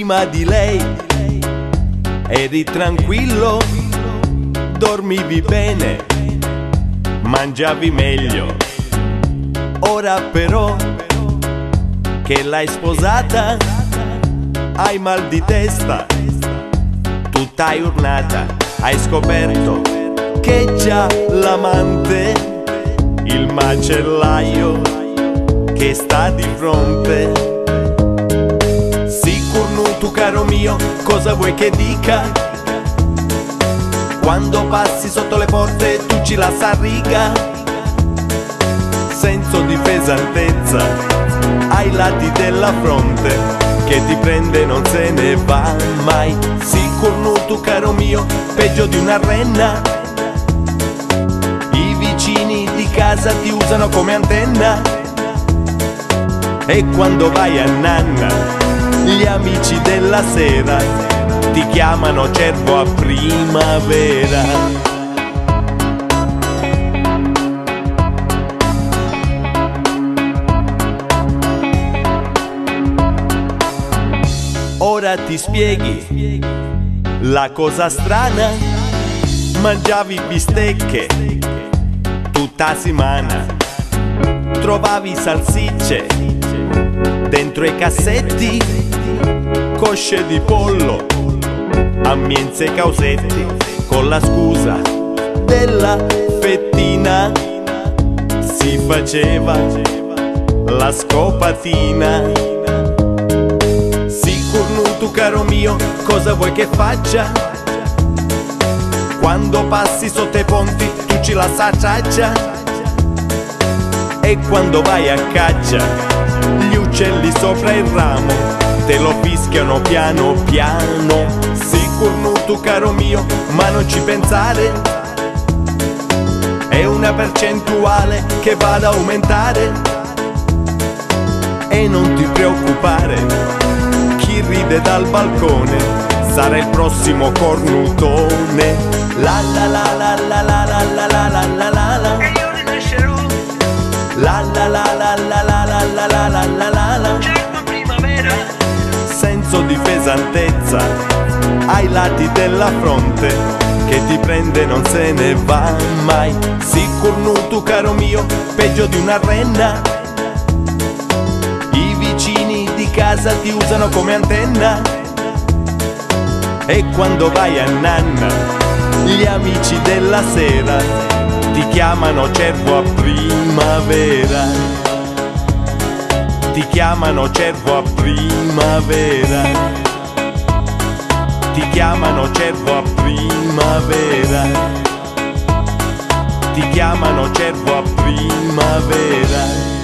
Prima di lei eri tranquillo, dormivi bene, mangiavi meglio. Ora però che l'hai sposata hai mal di testa, tutta urnata. Hai scoperto che già l'amante, il macellaio che sta di fronte. Tu caro mio, cosa vuoi che dica? Quando passi sotto le porte tu ci lasci a riga. Senso di pesantezza ai lati della fronte, che ti prende e non se ne va mai. Sicuro tu caro mio, peggio di una renna. I vicini di casa ti usano come antenna. E quando vai a nanna gli amici della sera ti chiamano cervo a primavera. Ora ti spieghi la cosa strana: mangiavi bistecche tutta settimana, trovavi salsicce dentro i cassetti, cosce di pollo, ammienze e causetti. Con la scusa della fettina si faceva la scopatina. Sicuro tu caro mio, cosa vuoi che faccia? Quando passi sotto i ponti tu ci lasci a traccia. E quando vai a caccia gli uccelli sopra il ramo te lo fischiano piano piano. Sicuro tu caro mio, ma non ci pensare, è una percentuale che va ad aumentare. E non ti preoccupare, chi ride dal balcone sarà il prossimo cornutone. La la la la la la la la la la la la la. E io rinascerò. La la la la la la la la la la la la la. Certo primavera. Senso di pesantezza ai lati della fronte, che ti prende e non se ne va mai. Sicuro tu caro mio, peggio di una renna. I vicini di casa ti usano come antenna. E quando vai a nanna gli amici della sera ti chiamano cervo a primavera. Ti chiamano cervo a primavera. Ti chiamano cervo a primavera. Ti chiamano cervo a primavera.